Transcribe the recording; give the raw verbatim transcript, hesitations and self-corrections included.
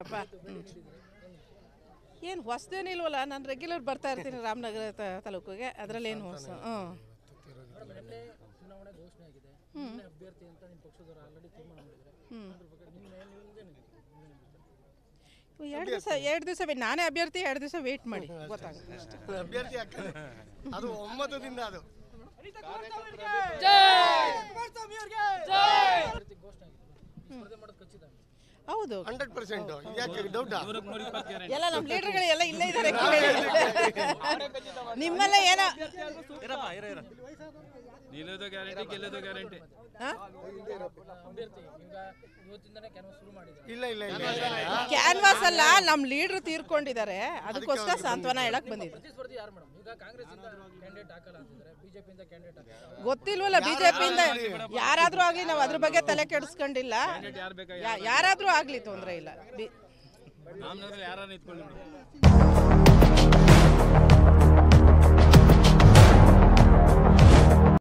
ಅಪ್ಪ ಏನು ಹೊಸದೇನಿಲ್ವಲ್ಲ, ನಾನು ರೆಗ್ಯುಲರ್ ಬರ್ತಾ ಇರ್ತೀನಿ ರಾಮನಗರ ತಾಲೂಕಿಗೆ, ಅದರಲ್ಲೇನು ಹೊಸ. ಹ್ಞೂ ಎರಡು ದಿವಸ ಎರಡು ದಿವಸ ವೇಟ್, ನಾನೇ ಅಭ್ಯರ್ಥಿ, ಎರಡು ದಿವಸ ವೇಟ್ ಮಾಡಿ ಗೊತ್ತಾಗುತ್ತೆ ಅಷ್ಟೇ. ಅಭ್ಯರ್ಥಿ ಆಗ್ತದೆ ಅದು ಒಮ್ಮತದಿಂದ. ಅದು ಹೌದು ಹಂಡ್ರೆಡ್ ಪರ್ಸೆಂಟ್ ಯಾಕೆ ಡೌಟಾ? ಎಲ್ಲ ನಮ್ಮ ಲೀಡರ್ಗಳು ಎಲ್ಲ ಇಲ್ಲೇ ಇದ್ದಾರೆ. ನಿಮ್ಮೆಲ್ಲ ಏನೋ ನಿಲ್ಲೋದು ಗ್ಯಾರಂಟಿ, ಗೆಲ್ಲೋದು ಗ್ಯಾರಂಟಿ. ಇಲ್ಲ ಇಲ್ಲ ಇಲ್ಲ ಕ್ಯಾನ್ವಾಸ್ ಅಲ್ಲ, ನಮ್ಮ ಲೀಡರ್ ತೀರ್ಕೊಂಡಿದ್ದಾರೆ, ಅದಕ್ಕೋಸ್ಕರ ಸಾಂತ್ವನ ಹೇಳಕ್ ಬಂದಿದ್ದೆ. ಗೊತ್ತಿಲ್ವಲ್ಲ ಬಿಜೆಪಿಯಿಂದ ಯಾರಾದ್ರೂ ಆಗ್ಲಿ, ನಾವು ಅದ್ರ ಬಗ್ಗೆ ತಲೆ ಕೆಡಿಸ್ಕೊಂಡಿಲ್ಲ. ಯಾರಾದ್ರೂ ಆಗ್ಲಿ ತೊಂದರೆ ಇಲ್ಲ. ಯಾರು